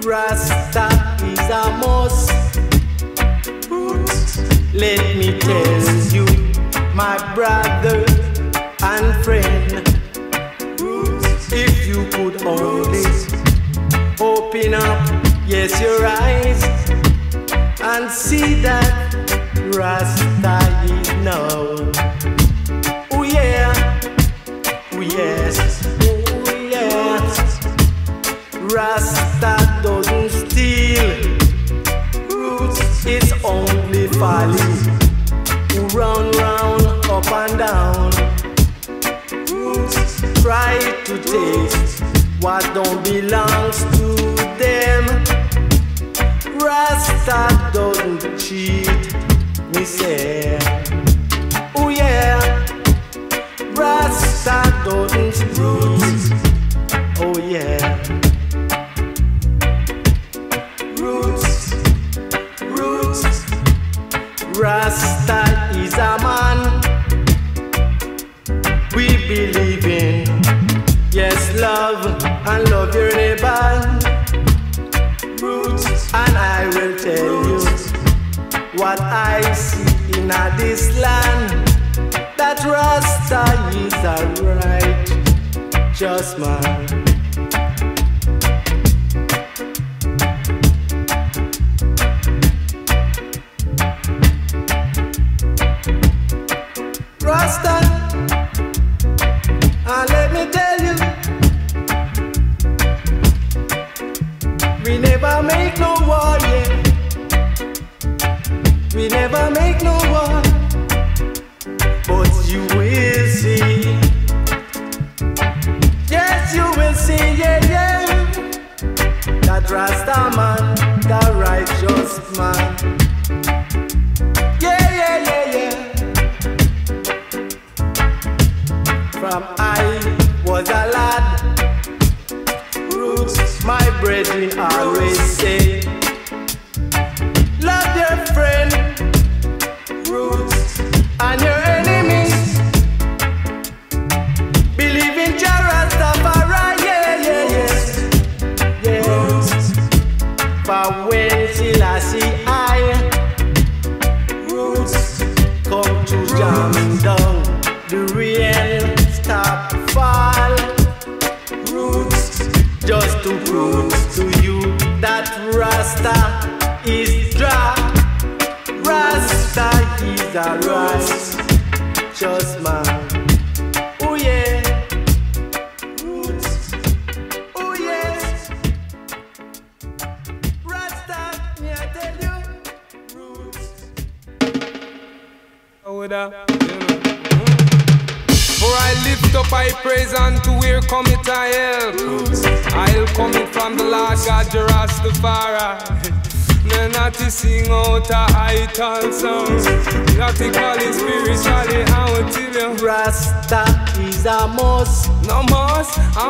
Rasta is a must. Let me tell you, my brother and friend, if you could only open up, yes, your eyes and see that Rasta is now. Oh yeah, oh yes, oh yes. Rasta doesn't steal. It's only folly who run round, up and down. Try to taste what don't belongs to them. Rasta doesn't cheat, me say. Oh yeah, Rasta doesn't cheat. Oh yeah. Rasta is a man we believe in. Yes, love and love your neighbor. Roots, and I will tell you what I see in this land. That Rasta is a righteous man. Rasta, and let me tell you, we never make no war, yeah. We never make no war, but you will see. Yes, you will see, yeah, yeah. That Rasta man, that righteous man. From I was a lad, Roots, my brethren always say, love your friend, Roots, and your enemies. Believe in Jah Rastafari, yeah, yeah, yeah, yeah. For when Selassie I, Roots, come to jam down the real stop fall. Roots, just to prove to you that Rasta is dry. Rasta is a righteous man. Oh yeah, Roots, oh yes. Rasta, me I tell you, Roots. Oh, for I lift up, I praise unto where cometh I help. I'll come it from the Lord God, Jah Rastafari. Me not to sing out a idle song, not to call it spiritually, I will tell you. Rasta is a must. No must, I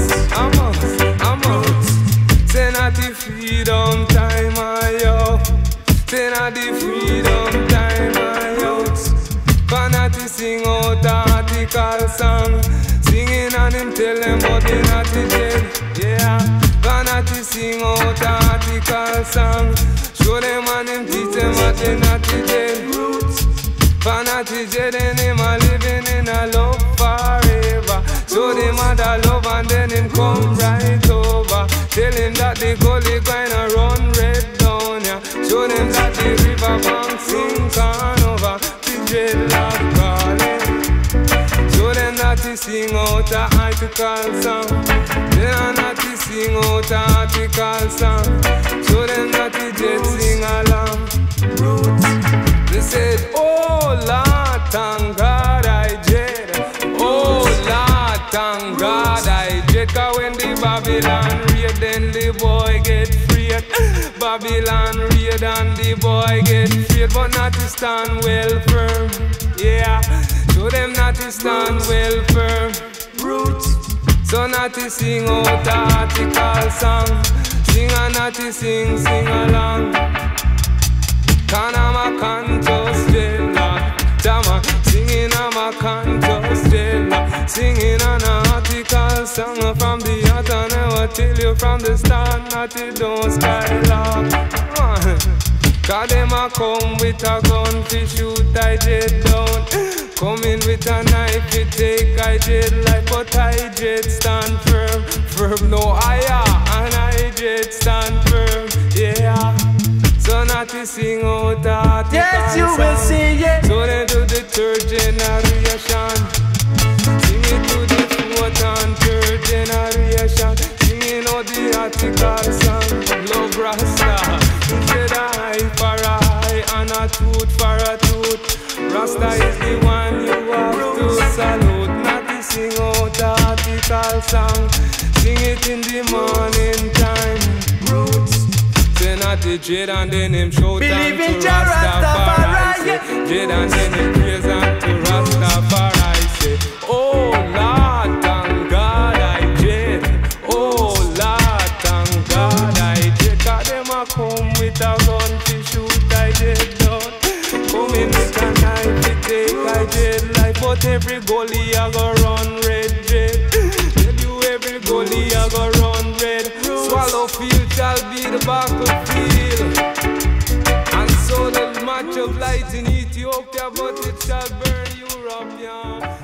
must. Say not the freedom time, I yo. Say not the freedom time, I yo. Fanati sing out a article song, singing and him tell them about the natty dead. Yeah, Fanati sing out a article song, show them and him teach them what the natty dead. Fanati dead and him a living in a love forever. Show them other love and then him come right over. Tell him that the gully gonna run red down, yeah. Show them that the river bank sing on over. Dreadlock calling. Show them that he sing out a article song. They are not to sing out a article song. Show them that he did sing along. Roots. They said, oh Lord, thank God I did. Oh Lord, thank God I did. Cause when the Babylon raid, then the boy get freed. Babylon raid and the boy get freed, but not to stand well firm. Yeah, show them not to stand well firm. Roots, so not to sing out a article song. Sing and not to sing along. Kana canto stella, Tama singing a canto stella, singing an article song from the heart and never tell you from the start, not it don't skylark. Cause them a come with a gun to shoot I jet down. Come in with a knife to take I jet life, but I jet stand firm. Firm no higher, and I jet stand firm. Yeah. So not to sing out article. Yes, you will see it. So they do the third generation. Sing it to the fourth and third generation. Singing out the article song. Love Rasta. Instead of eye for eye and a tooth for a tooth. Rasta is the one you have to salute. Not to sing out the article song. Sing it in the morning time. Roots. Say not the dread and then him shout and to Rastafari. Dread and then him praise and to Rastafari. Say, oh Lord, thank God I dread. Oh Lord, thank God I dread. Cause them a come with a gun to shoot I dread down. Come in with a knife to take I dread life. But every gully a go run red dread. Tell you every gully a go run red. Swallow field shall be the battlefield. And so the match of light in Ethiopia, but it shall burn Europe, yeah.